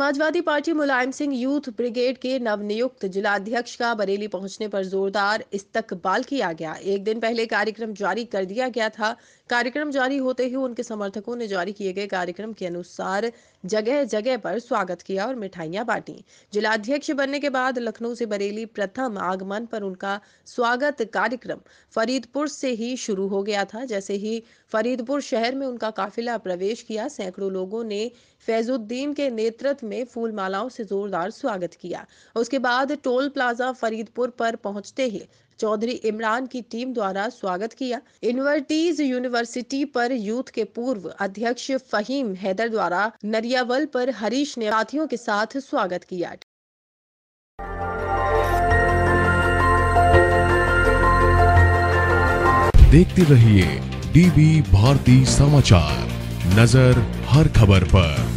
Samajwadi party Mulayam Singh youth brigade के नवनियुक्त जिलाध्यक्ष का बरेली पहुंचने पर जोरदार इस्तकबाल किया गया। एक दिन पहले कार्यक्रम जारी कर दिया गया था। कार्यक्रम जारी होते ही उनके समर्थकों ने जारी किए गए कार्यक्रम के अनुसार जगह जगह पर स्वागत किया और मिठाइयां बांटी। जिलाध्यक्ष बनने के बाद लखनऊ से बरेली प्रथम आगमन पर उनका स्वागत कार्यक्रम फरीदपुर से ही शुरू हो गया था। जैसे ही फरीदपुर शहर में उनका काफिला प्रवेश किया, सैकड़ों लोगों ने फैजुद्दीन के नेतृत्व में फूल मालाओं से जोरदार स्वागत किया। उसके बाद टोल प्लाजा फरीदपुर पर पहुंचते ही चौधरी इमरान की टीम द्वारा स्वागत किया। इन्वर्टीज यूनिवर्सिटी पर यूथ के पूर्व अध्यक्ष फहीम हैदर द्वारा नरियावल पर हरीश ने साथियों के साथ स्वागत किया। देखते रहिए डीबी भारती समाचार, नजर हर खबर पर।